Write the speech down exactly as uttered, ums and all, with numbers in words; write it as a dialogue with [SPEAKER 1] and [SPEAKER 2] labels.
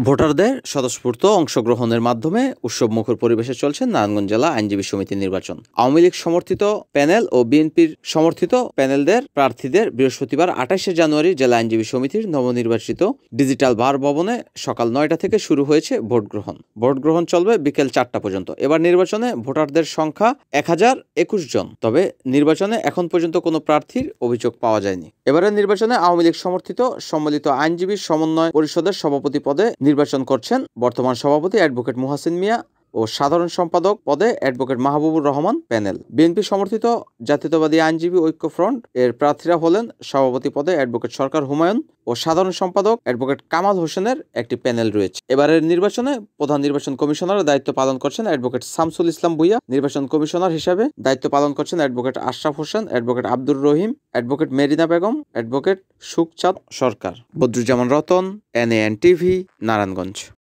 [SPEAKER 1] ভোটারদের স্বতঃস্ফূর্ত অংশগ্রহণের মাধ্যমে উৎসবমুখর পরিবেশে চলছে নারায়ণগঞ্জ জেলা আইনজীবী সমিতির নির্বাচন। আওয়ামী লীগ সমর্থিত প্যানেল ও বিএনপির সমর্থিত প্যানেলদের প্রার্থীদের বৃহস্পতিবার আঠাশে জানুয়ারি জেলা আইনজীবী সমিতির নবনির্বাচিত ডিজিটাল বার ভবনে সকাল নয়টা থেকে শুরু হয়েছে ভোট গ্রহণ। ভোট গ্রহণ চলবে বিকেল চারটা পর্যন্ত। এবার নির্বাচনে ভোটারদের সংখ্যা এক হাজার একুশ জন। তবে নির্বাচনে এখন পর্যন্ত কোনো প্রার্থীর অভিযোগ পাওয়া যায়নি। এবারের নির্বাচনে আওয়ামী লীগ সমর্থিত সম্মিলিত আইনজীবী সমন্বয় পরিষদের সভাপতি পদে নির্বাচন করছেন বর্তমান সভাপতি অ্যাডভোকেট মুহাসিন মিয়া ও সাধারণ সম্পাদক পদে অ্যাডভোকেট মাহবুবুর রহমান প্যানেল। বিএনপি সমর্থিত জাতীয়তাবাদী আইনজীবী ঐক্য ফ্রন্ট এর প্রার্থীরা হলেন সভাপতি পদে অ্যাডভোকেট সরকার হুমায়ুন ও সাধারণ সম্পাদক অ্যাডভোকেট কামাল হোসেনের একটি প্যানেল রয়েছে। এবারের নির্বাচনে প্রধান নির্বাচন কমিশনারের দায়িত্ব পালন করছেন অ্যাডভোকেট শামসুল ইসলাম ভুইয়া। নির্বাচন কমিশনার হিসাবে দায়িত্ব পালন করছেন advocate Ashraf Hossain, advocate Abdur Rahim, advocate Marina Begum, advocate Sukhchand Sarkar. Badruzzaman Ratan, N N TV, Narayanganj.